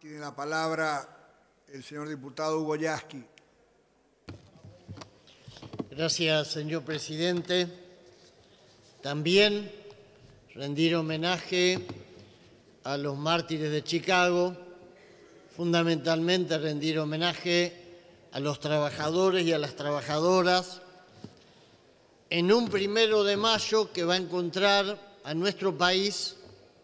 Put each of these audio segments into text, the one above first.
Tiene la palabra el señor diputado Hugo Yasky. Gracias, señor presidente. También rendir homenaje a los mártires de Chicago, fundamentalmente rendir homenaje a los trabajadores y a las trabajadoras en un 1 de mayo que va a encontrar a nuestro país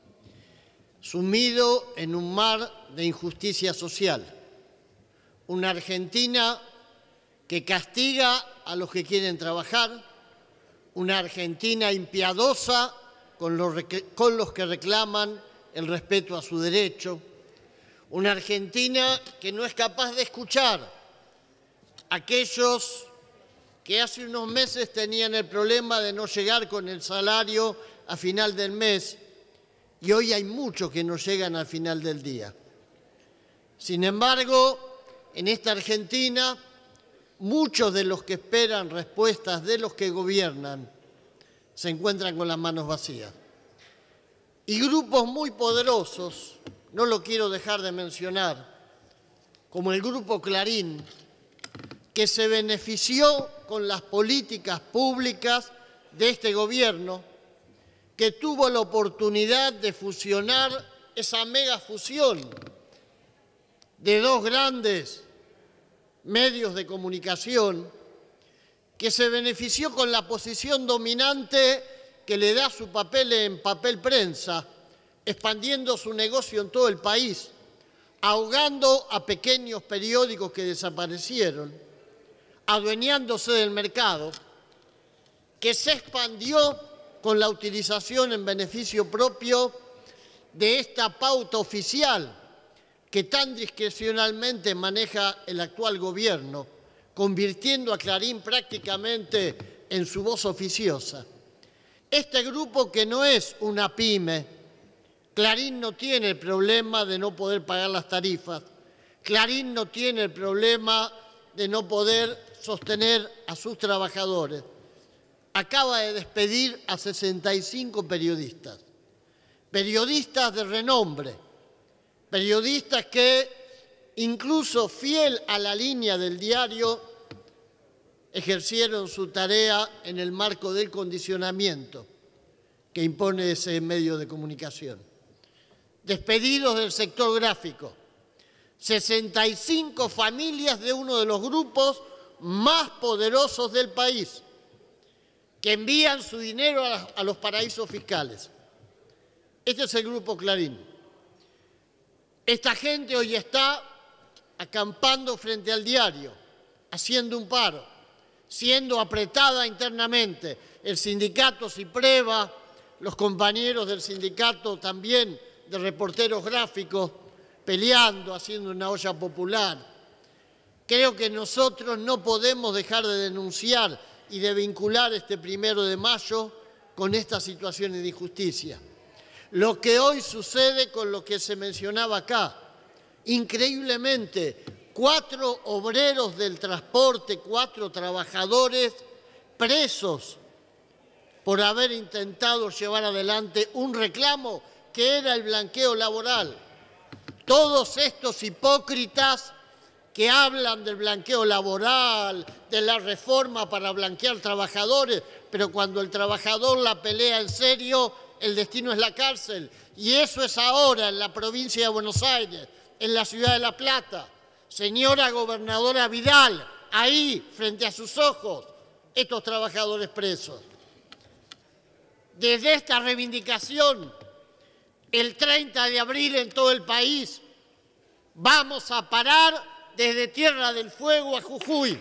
sumido en un mar de injusticia social. Una Argentina que castiga a los que quieren trabajar, una Argentina impiadosa con los que reclaman el respeto a su derecho, una Argentina que no es capaz de escuchar a aquellos que hace unos meses tenían el problema de no llegar con el salario a final del mes y hoy hay muchos que no llegan al final del día. Sin embargo, en esta Argentina, muchos de los que esperan respuestas de los que gobiernan se encuentran con las manos vacías. Y grupos muy poderosos, no lo quiero dejar de mencionar, como el Grupo Clarín, que se benefició con las políticas públicas de este gobierno, que tuvo la oportunidad de fusionar esa megafusión de dos grandes medios de comunicación, que se benefició con la posición dominante que le da su papel en papel prensa, expandiendo su negocio en todo el país, ahogando a pequeños periódicos que desaparecieron, adueñándose del mercado, que se expandió con la utilización en beneficio propio de esta pauta oficial que tan discrecionalmente maneja el actual gobierno, convirtiendo a Clarín prácticamente en su voz oficiosa. Este grupo que no es una pyme, Clarín no tiene el problema de no poder pagar las tarifas, Clarín no tiene el problema de no poder sostener a sus trabajadores. Acaba de despedir a 65 periodistas, periodistas de renombre, periodistas que, incluso fiel a la línea del diario, ejercieron su tarea en el marco del condicionamiento que impone ese medio de comunicación. Despedidos del sector gráfico, 65 familias de uno de los grupos más poderosos del país, que envían su dinero a los paraísos fiscales. Este es el Grupo Clarín. Esta gente hoy está acampando frente al diario, haciendo un paro, siendo apretada internamente. El sindicato Cipreva, los compañeros del sindicato también de reporteros gráficos, peleando, haciendo una olla popular. Creo que nosotros no podemos dejar de denunciar y de vincular este 1 de mayo con estas situaciones de injusticia. Lo que hoy sucede con lo que se mencionaba acá, increíblemente, 4 obreros del transporte, 4 trabajadores presos por haber intentado llevar adelante un reclamo que era el blanqueo laboral. Todos estos hipócritas que hablan del blanqueo laboral, de la reforma para blanquear trabajadores, pero cuando el trabajador la pelea en serio, el destino es la cárcel. Y eso es ahora en la provincia de Buenos Aires, en la ciudad de La Plata. Señora gobernadora Vidal, ahí, frente a sus ojos, estos trabajadores presos. Desde esta reivindicación, el 30 de abril en todo el país, vamos a parar desde Tierra del Fuego a Jujuy.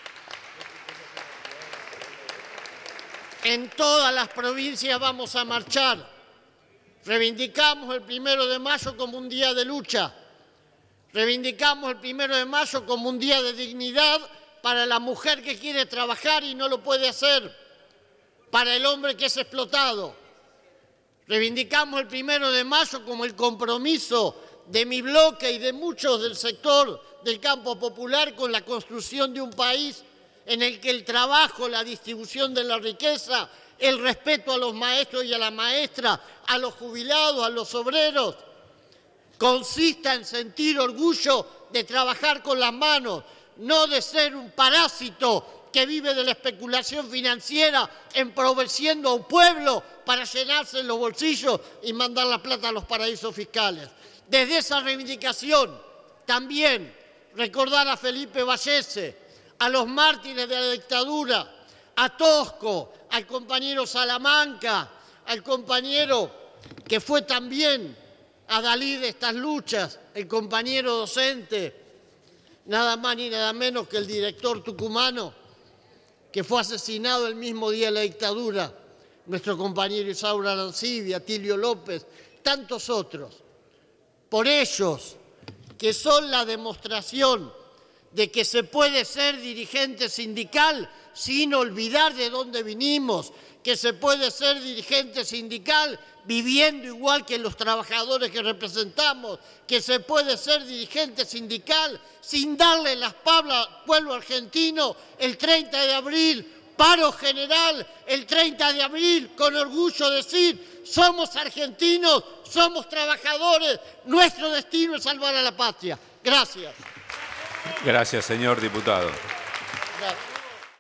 En todas las provincias vamos a marchar. Reivindicamos el 1 de mayo como un día de lucha. Reivindicamos el 1 de mayo como un día de dignidad para la mujer que quiere trabajar y no lo puede hacer, para el hombre que es explotado. Reivindicamos el 1 de mayo como el compromiso de mi bloque y de muchos del sector del campo popular con la construcción de un país en el que el trabajo, la distribución de la riqueza, el respeto a los maestros y a la maestra, a los jubilados, a los obreros, consista en sentir orgullo de trabajar con las manos, no de ser un parásito que vive de la especulación financiera, empobreciendo a un pueblo para llenarse los bolsillos y mandar la plata a los paraísos fiscales. Desde esa reivindicación, también recordar a Felipe Vallese, a los mártires de la dictadura, a Tosco, al compañero Salamanca, al compañero que fue también adalid de estas luchas, el compañero docente, nada más ni nada menos que el director tucumano, que fue asesinado el mismo día de la dictadura, nuestro compañero Isaura Arancibia, Tilio López, tantos otros. Por ellos, que son la demostración de que se puede ser dirigente sindical sin olvidar de dónde vinimos, que se puede ser dirigente sindical viviendo igual que los trabajadores que representamos, que se puede ser dirigente sindical sin darle la espalda al pueblo argentino el 30 de abril, paro general, el 30 de abril, con orgullo decir, somos argentinos, somos trabajadores, nuestro destino es salvar a la patria. Gracias. Gracias, señor diputado. Gracias.